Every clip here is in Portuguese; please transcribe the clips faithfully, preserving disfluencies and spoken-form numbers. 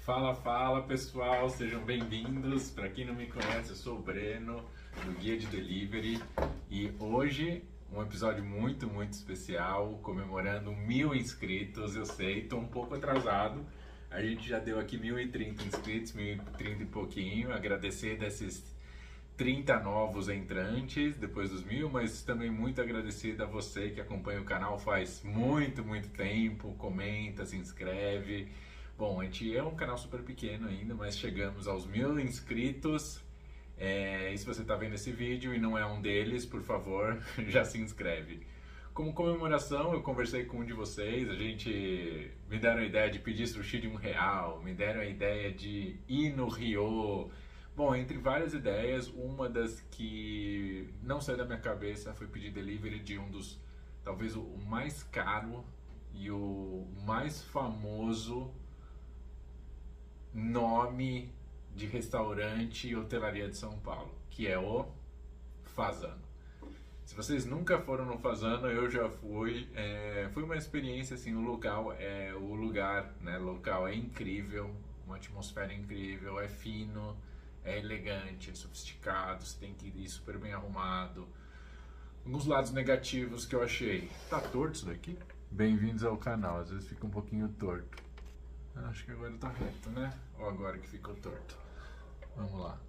Fala, fala pessoal, sejam bem-vindos. Para quem não me conhece, eu sou o Breno, do Guia de Delivery, e hoje um episódio muito, muito especial, comemorando mil inscritos. Eu sei, estou um pouco atrasado, a gente já deu aqui mil e trinta inscritos, mil e trinta e pouquinho. Agradecer desses trinta novos entrantes depois dos mil, mas também muito agradecido a você que acompanha o canal faz muito, muito tempo, comenta, se inscreve. Bom, a gente é um canal super pequeno ainda, mas chegamos aos mil inscritos. É, e se você está vendo esse vídeo e não é um deles, por favor, já se inscreve. Como comemoração, eu conversei com um de vocês, a gente me deram a ideia de pedir sushi de um real, me deram a ideia de ir no Rio. Bom, entre várias ideias, uma das que não saiu da minha cabeça foi pedir delivery de um dos, talvez o mais caro e o mais famoso nome de restaurante e hotelaria de São Paulo, que é o Fasano. Se vocês nunca foram no Fasano, eu já fui. É, foi uma experiência assim, o local é o lugar, né, local é incrível, uma atmosfera incrível, é fino, é elegante, é sofisticado, você tem que ir super bem arrumado. Alguns lados negativos que eu achei. Tá torto isso daqui? Bem-vindos ao canal, às vezes fica um pouquinho torto. Acho que agora tá reto, né? Ou agora que ficou torto? Vamos lá.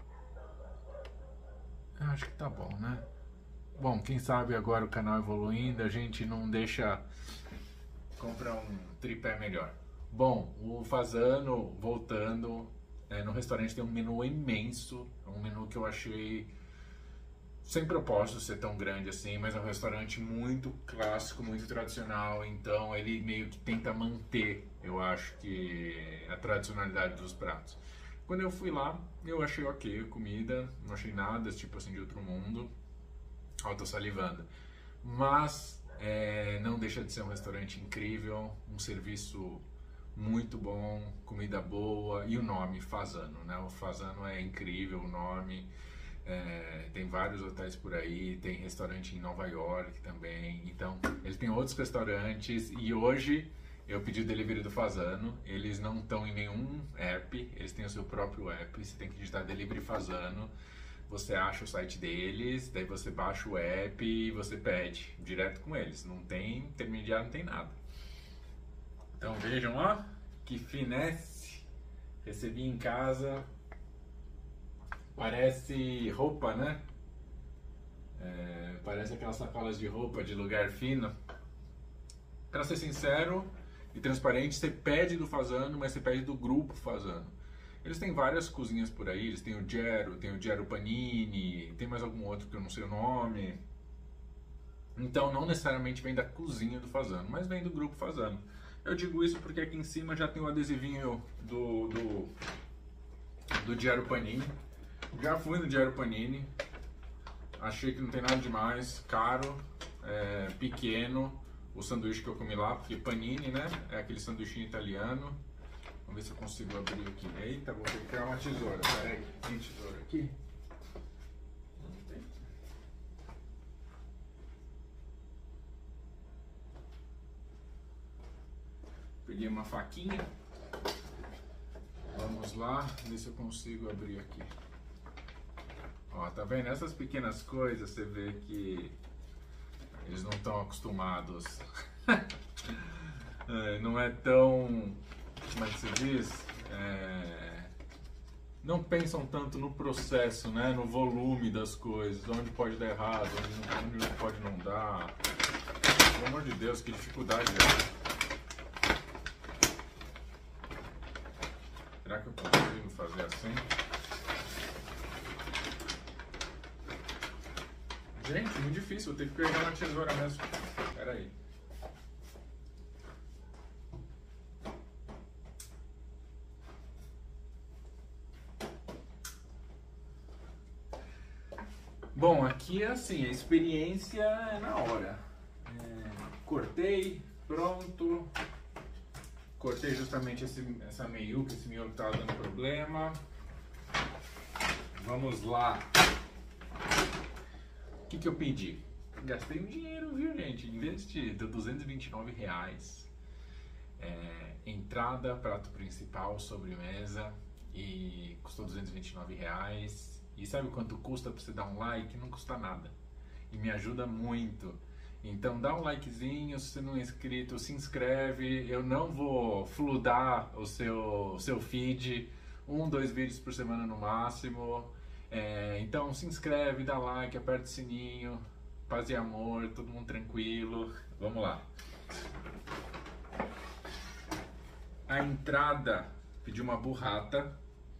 Acho que tá bom, né? Bom, quem sabe agora o canal evoluindo, a gente não deixa comprar um tripé melhor. Bom, o Fasano, voltando, é, no restaurante tem um menu imenso, um menu que eu achei sem propósito ser tão grande assim, mas é um restaurante muito clássico, muito tradicional, então ele meio que tenta manter, eu acho que, a tradicionalidade dos pratos. Quando eu fui lá, eu achei ok a comida, não achei nada tipo assim de outro mundo. Ó, tô salivando. Mas é, não deixa de ser um restaurante incrível, um serviço muito bom, comida boa e o nome Fasano, né? O Fasano é incrível, o nome. É, tem vários hotéis por aí, tem restaurante em Nova York também, então eles têm outros restaurantes e hoje eu pedi o delivery do Fasano, eles não estão em nenhum app, eles têm o seu próprio app, você tem que digitar Delivery Fasano, você acha o site deles, daí você baixa o app e você pede direto com eles, não tem intermediário, não tem nada. Então vejam, ó, que finesse, recebi em casa. Parece roupa, né? É, parece aquelas sacolas de roupa de lugar fino. Pra ser sincero e transparente, você pede do Fasano, mas você pede do grupo Fasano. Eles têm várias cozinhas por aí, eles têm o Gero, tem o Gero Panini, tem mais algum outro que eu não sei o nome. Então não necessariamente vem da cozinha do Fasano, mas vem do grupo Fasano. Eu digo isso porque aqui em cima já tem o adesivinho do, do, do Gero Panini. Já fui no Gero Panini, achei que não tem nada demais, caro, é, pequeno, o sanduíche que eu comi lá, porque panini, né, é aquele sanduichinho italiano. Vamos ver se eu consigo abrir aqui. Eita, vou ter que criar uma tesoura, peraí, tem tesoura aqui? Não tem. Peguei uma faquinha, vamos lá, ver se eu consigo abrir aqui. Ó, tá vendo? Essas pequenas coisas você vê que eles não estão acostumados. É, não é tão, como é que se diz? É, não pensam tanto no processo, né? No volume das coisas, onde pode dar errado, onde, não, onde pode não dar. Pelo amor de Deus, que dificuldade é. Será que eu consigo fazer assim? Gente, muito difícil, vou ter que pegar uma tesoura mesmo. Pera aí. Bom, aqui é assim, a experiência é na hora. É, cortei, pronto. Cortei justamente esse, essa meiuca, esse miolo que estava dando problema. Vamos lá. O que, que eu pedi? Gastei um dinheiro, viu, gente? Investi, deu duzentos e vinte e nove reais. É, entrada, prato principal, sobremesa e custou duzentos e vinte e nove reais. E sabe quanto custa para você dar um like? Não custa nada e me ajuda muito. Então dá um likezinho, se você não é inscrito, se inscreve. Eu não vou fludar o seu, seu feed, um, dois vídeos por semana no máximo. É, então se inscreve, dá like, aperta o sininho, paz e amor, todo mundo tranquilo. Vamos lá. A entrada, pedi uma burrata.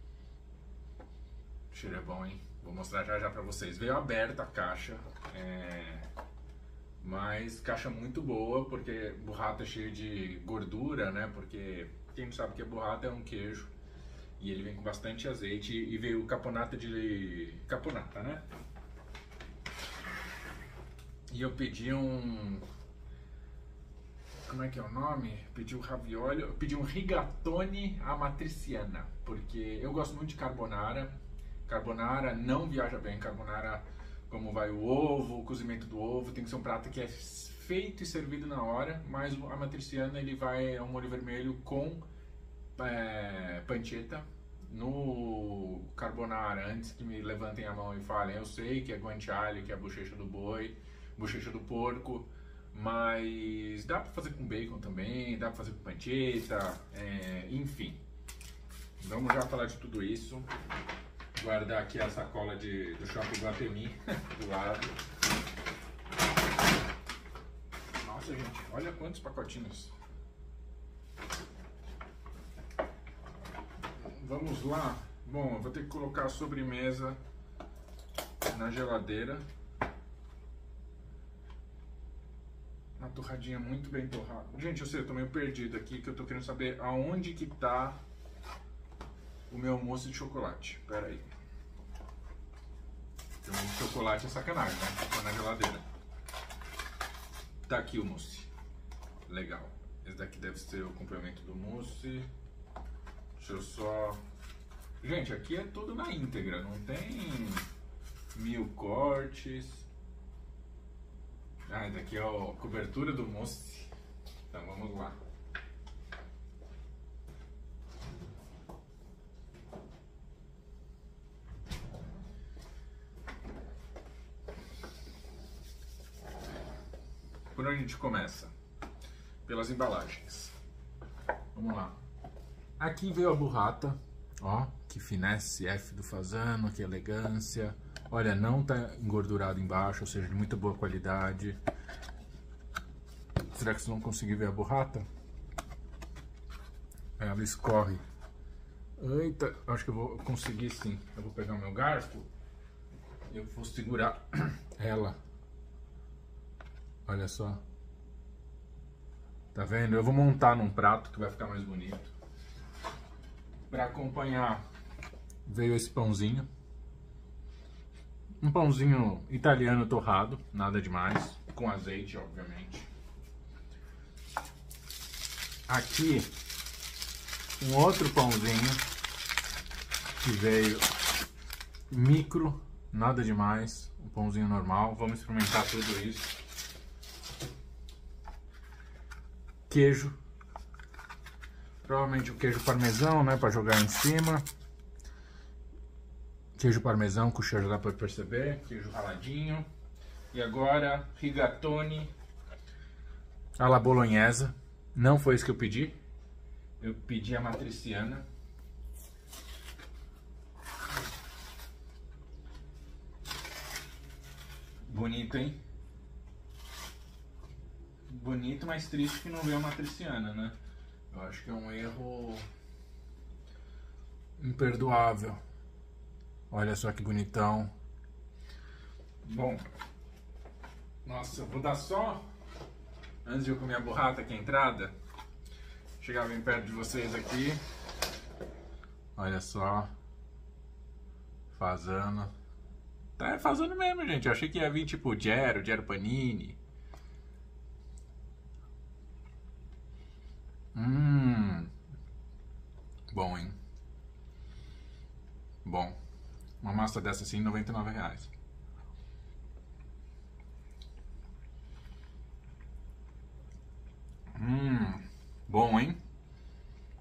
O cheiro é bom, hein? Vou mostrar já já pra vocês. Veio aberta a caixa. É... Mas caixa muito boa, porque burrata é cheio de gordura, né? Porque quem não sabe o que é burrata é um queijo. E ele vem com bastante azeite. E veio caponata de... caponata, né? E eu pedi um... Como é que é o nome? Pedi um ravioli, eu pedi um rigatone amatriciana, porque eu gosto muito de carbonara. Carbonara não viaja bem, carbonara como vai o ovo, o cozimento do ovo, tem que ser um prato que é feito e servido na hora, mas a matriciana ele vai é um molho vermelho com é, pancetta. No carbonara, antes que me levantem a mão e falem, eu sei que é guanciale, que é a bochecha do boi, bochecha do porco, mas dá pra fazer com bacon também, dá pra fazer com pancetta, é, enfim. Vamos já falar de tudo isso. Guardar aqui a sacola de, do Shopping Guatemi do lado. Nossa, gente, olha quantos pacotinhos. Vamos lá. Bom, eu vou ter que colocar a sobremesa na geladeira. Uma torradinha muito bem torrada. Gente, eu sei, eu tô meio perdido aqui, que eu tô querendo saber aonde que tá o meu mousse de chocolate. Pera aí. O mousse de chocolate é sacanagem, né? Tá na geladeira. Tá aqui o mousse. Legal. Esse daqui deve ser o complemento do mousse. Deixa eu só... Gente, aqui é tudo na íntegra. Não tem mil cortes. Ah, esse daqui é a cobertura do mousse. Então vamos lá. Por onde a gente começa? Pelas embalagens. Vamos lá. Aqui veio a burrata. Ó, que finesse F do Fasano, que elegância. Olha, não tá engordurado embaixo, ou seja, de muita boa qualidade. Será que vocês vão conseguir ver a burrata? Ela escorre. Eita, acho que eu vou conseguir sim. Eu vou pegar o meu garfo e eu vou segurar ela. Olha só. Tá vendo? Eu vou montar num prato que vai ficar mais bonito. Para acompanhar, veio esse pãozinho. Um pãozinho italiano torrado, nada demais. Com azeite, obviamente. Aqui, um outro pãozinho que veio micro, nada demais. Um pãozinho normal. Vamos experimentar tudo isso. Queijo, provavelmente o queijo parmesão, né, para jogar em cima. Queijo parmesão, com o cheiro dá para perceber, queijo raladinho. E agora, rigatone alla bolonhesa. Não foi isso que eu pedi, eu pedi a matriciana. Bonito, hein? Bonito, mas triste que não veio a matriciana, né? Eu acho que é um erro imperdoável. Olha só que bonitão. Bom, nossa, eu vou dar só, antes de eu comer a burrata aqui, a entrada, chegar bem perto de vocês aqui. Olha só. Fasano. Tá fazendo mesmo, gente. Eu achei que ia vir tipo Gero, Gero Panini. Hum. Bom, hein? Bom. Uma massa dessa assim, noventa e nove reais. Hum. Bom, hein?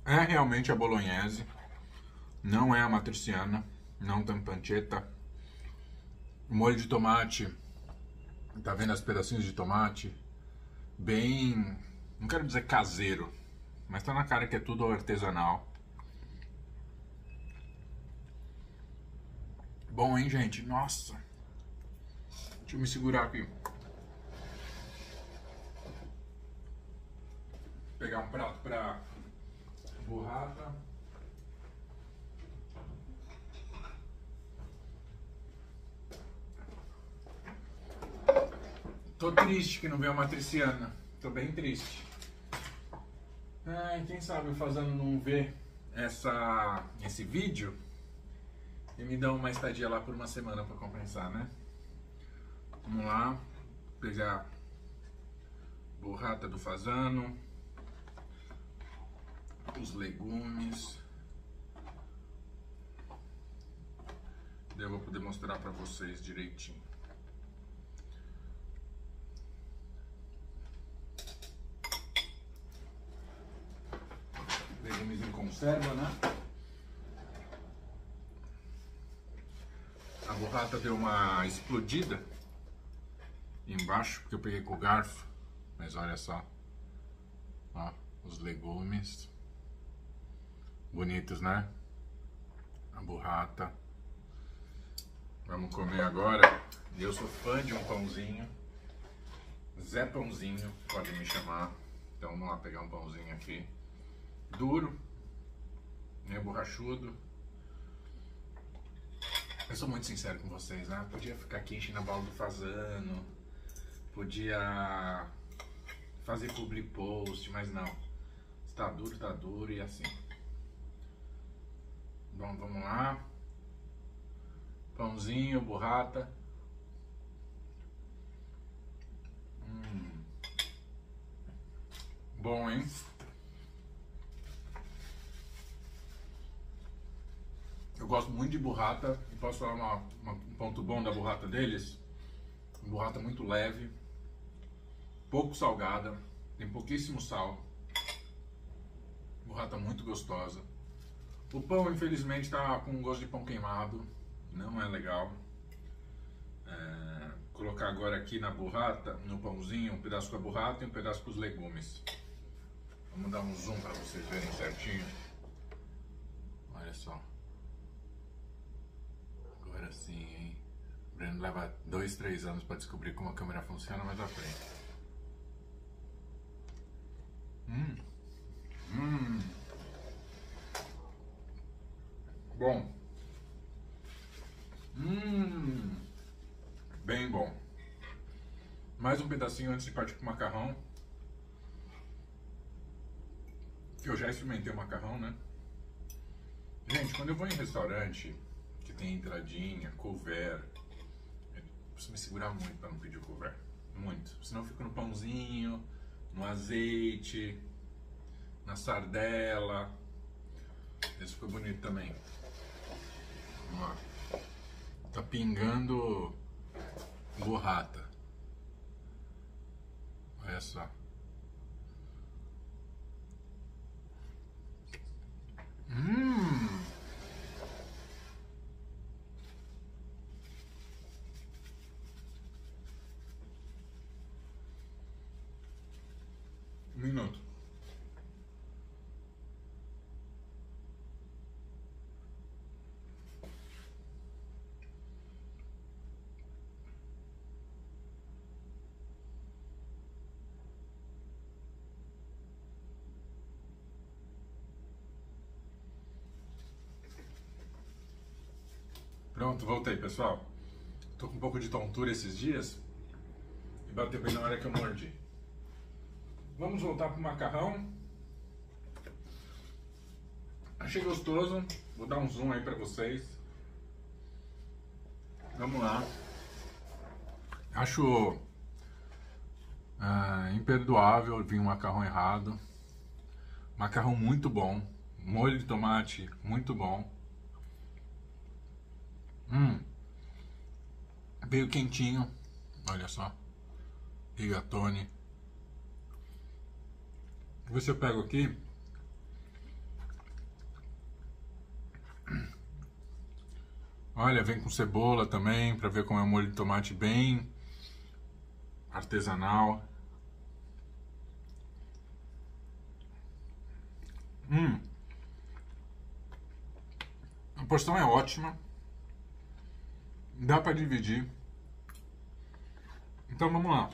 É realmente a bolognese, não é a matriciana, não tem pancetta. O molho de tomate, tá vendo os pedacinhos de tomate? Bem, não quero dizer caseiro, mas tá na cara que é tudo artesanal. Bom, hein, gente? Nossa! Deixa eu me segurar aqui. Pegar um prato pra burrata. Tô triste que não veio a matriciana. Tô bem triste. Ai, quem sabe o Fazano não vê essa, esse vídeo e me dá uma estadia lá por uma semana pra compensar, né? Vamos lá. Pegar burrata do Fazano. Os legumes. Daí eu vou poder mostrar pra vocês direitinho. Legumes em conserva, né? A burrata deu uma explodida embaixo, porque eu peguei com o garfo. Mas olha só. Ó, os legumes. Bonitos, né? A burrata. Vamos comer agora. Eu sou fã de um pãozinho. Zé Pãozinho, pode me chamar. Então vamos lá pegar um pãozinho aqui. Duro, meio borrachudo. Eu sou muito sincero com vocês, né? Podia ficar aqui enchendo a bola do Fazano, podia fazer public post, mas não. Se tá duro, tá duro e assim. Bom, vamos lá. Pãozinho, burrata. Hum. Bom, hein? Eu gosto muito de burrata e posso falar uma, uma, um ponto bom da burrata deles. Burrata muito leve, pouco salgada, tem pouquíssimo sal. Burrata muito gostosa. O pão, infelizmente, tá com gosto de pão queimado, não é legal. É, colocar agora aqui na burrata, no pãozinho, um pedaço com a burrata e um pedaço com os legumes. Vamos dar um zoom para vocês verem certinho. Olha só. Agora sim, hein? O Breno leva dois, três anos para descobrir como a câmera funciona, mas aprende. Hum. Hum. Bom. Hum. Bem bom. Mais um pedacinho antes de partir pro macarrão. Eu já experimentei o macarrão, né? Gente, quando eu vou em restaurante que tem entradinha, couvert, eu preciso me segurar muito para não pedir o couvert. Muito. Senão eu fico no pãozinho, no azeite, na sardela. Esse ficou bonito também. Vamos lá. Tá pingando burrata. Olha só. Hum. Um minuto. Pronto, voltei, pessoal. Tô com um pouco de tontura esses dias e bateu bem na hora que eu mordi. Vamos voltar pro macarrão. Achei gostoso. Vou dar um zoom aí pra vocês. Vamos lá. Acho ah, imperdoável vir um macarrão errado. Macarrão muito bom. Molho de tomate muito bom. Hum. Veio quentinho. Olha só. Rigatoni. Você pega aqui Olha, vem com cebola também, para ver como é um molho de tomate bem artesanal. Hum. A porção é ótima. Dá para dividir. Então vamos lá.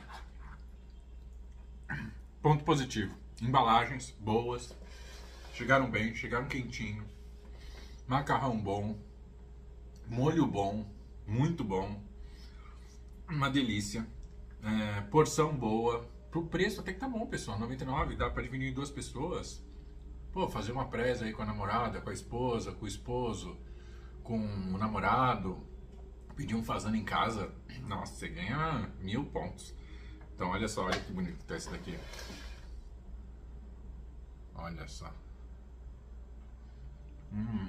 Ponto positivo. Embalagens boas. Chegaram bem, chegaram quentinho. Macarrão bom. Molho bom. Muito bom. Uma delícia. É, porção boa. Pro preço até que tá bom, pessoal. noventa e nove, dá para dividir em duas pessoas. Pô, fazer uma presa aí com a namorada, com a esposa, com o esposo, com o namorado. Pedir um fazano em casa. Nossa, você ganha mil pontos. Então olha só, olha que bonito que tá esse daqui. Olha só. Hum.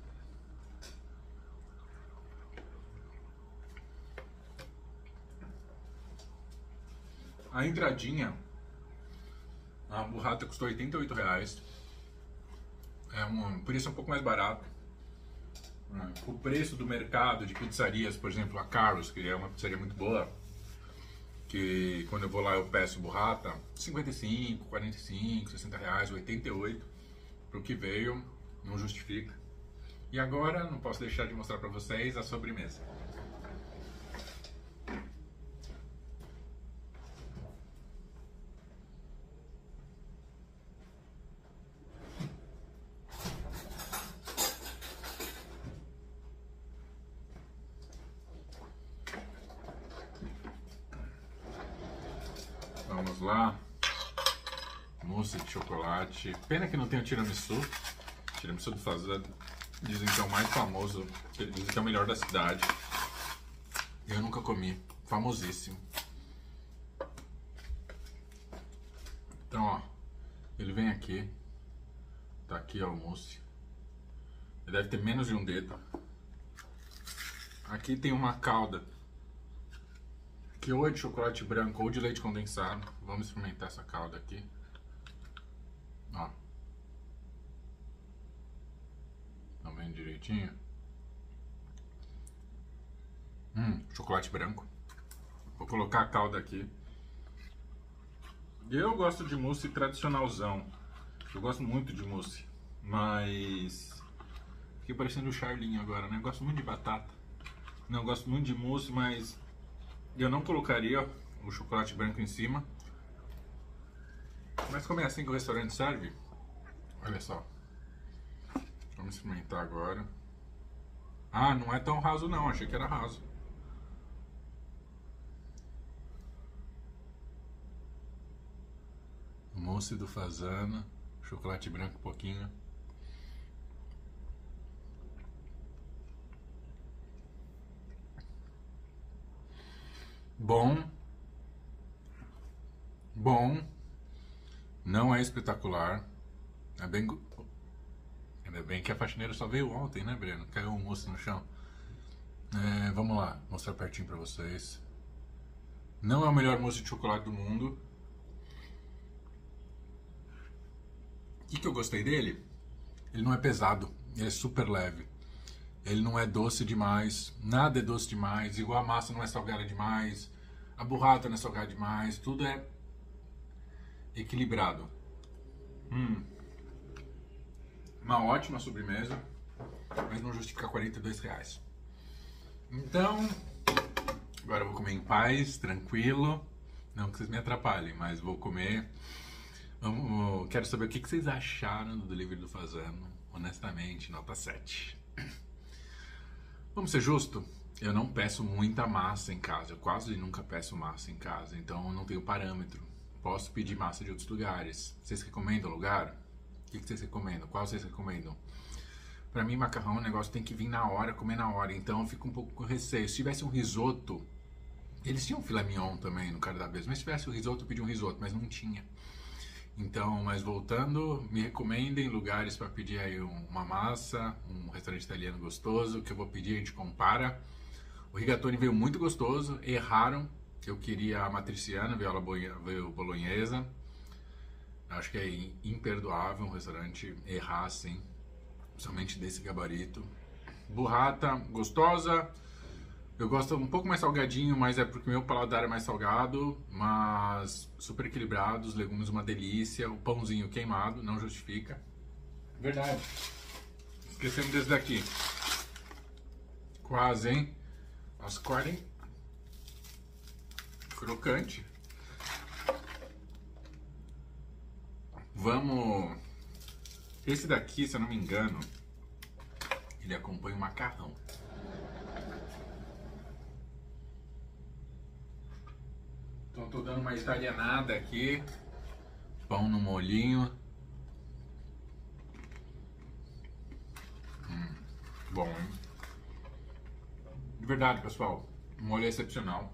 A entradinha, a burrata custou oitenta e oito reais. É um preço um pouco mais barato. O preço do mercado de pizzarias, por exemplo, a Carlos, que é uma pizzaria muito boa, que quando eu vou lá eu peço burrata, cinquenta e cinco, quarenta e cinco, sessenta reais, oitenta e oito, pro que veio, não justifica. E agora, não posso deixar de mostrar para vocês a sobremesa. Vamos lá. Mousse de chocolate. Pena que não tem o tiramisu. Tiramisu do Fazano. Dizem que é o mais famoso. Dizem que é o melhor da cidade. Eu nunca comi. Famosíssimo. Então, ó. Ele vem aqui. Tá aqui, ó, o mousse. Ele deve ter menos de um dedo. Aqui tem uma calda, que ou é de chocolate branco ou de leite condensado. Vamos experimentar essa calda aqui. Ó. Tá vendo direitinho? Hum, chocolate branco. Vou colocar a calda aqui. Eu gosto de mousse tradicionalzão. Eu gosto muito de mousse. Mas... fiquei parecendo o Charlinho agora, né? Eu gosto muito de batata. Não, eu gosto muito de mousse, mas... eu não colocaria o chocolate branco em cima. Mas como é assim que o restaurante serve, olha só. Vamos experimentar agora. Ah, não é tão raso não, achei que era raso. Mousse do Fazano, chocolate branco um pouquinho. Bom, bom, não é espetacular, é bem, ainda bem que a faxineira só veio ontem, né, Breno? Caiu um mousse no chão. É, vamos lá, mostrar pertinho pra vocês. Não é o melhor mousse de chocolate do mundo. O que, que eu gostei dele? Ele não é pesado, ele é super leve. Ele não é doce demais, nada é doce demais, igual a massa não é salgada demais, a burrata não é salgada demais, tudo é equilibrado. Hum. Uma ótima sobremesa, mas não justifica quarenta e dois reais. Então, agora eu vou comer em paz, tranquilo, não que vocês me atrapalhem, mas vou comer. Vamos, quero saber o que vocês acharam do delivery do Fazano, honestamente, nota sete. Vamos ser justo, eu não peço muita massa em casa, eu quase nunca peço massa em casa, então eu não tenho parâmetro. Posso pedir massa de outros lugares. Vocês recomendam lugar? O que vocês recomendam? Qual vocês recomendam? Pra mim, macarrão, o negócio tem que vir na hora, comer na hora, então eu fico um pouco com receio. Se tivesse um risoto, eles tinham filé mignon também no cardápio, mas se tivesse o risoto, eu pedi um risoto, mas não tinha. Então, mas voltando, me recomendem lugares para pedir aí uma massa, um restaurante italiano gostoso, que eu vou pedir, a gente compara. O rigatoni veio muito gostoso, erraram, eu queria a matriciana, veio a veio bolonhesa. Acho que é imperdoável um restaurante errar assim, principalmente desse gabarito. Burrata gostosa. Eu gosto um pouco mais salgadinho, mas é porque meu paladar é mais salgado, mas super equilibrado, os legumes uma delícia, o pãozinho queimado, não justifica. Verdade. Esquecemos desse daqui. Quase, hein? As quarenta. Crocante. Vamos... Esse daqui, se eu não me engano, ele acompanha o macarrão. Então tô dando uma italianada aqui. Pão no molhinho. Hum, bom, hein? De verdade, pessoal, o molho é excepcional.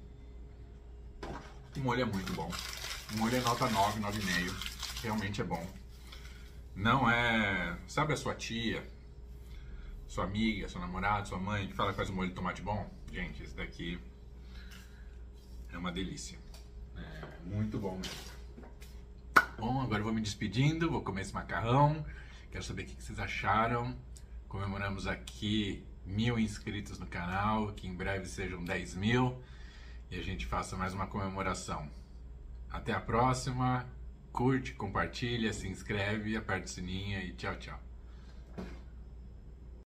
O molho é muito bom. O molho é nota nove, nove vírgula cinco. Realmente é bom. Não é... Sabe a sua tia, sua amiga, seu namorado, sua mãe, que fala que faz um molho de tomate bom? Gente, esse daqui é uma delícia. É muito bom mesmo. Bom, agora eu vou me despedindo, vou comer esse macarrão. Quero saber o que vocês acharam. Comemoramos aqui mil inscritos no canal, que em breve sejam dez mil. E a gente faça mais uma comemoração. Até a próxima. Curte, compartilha, se inscreve, aperta o sininho e tchau, tchau.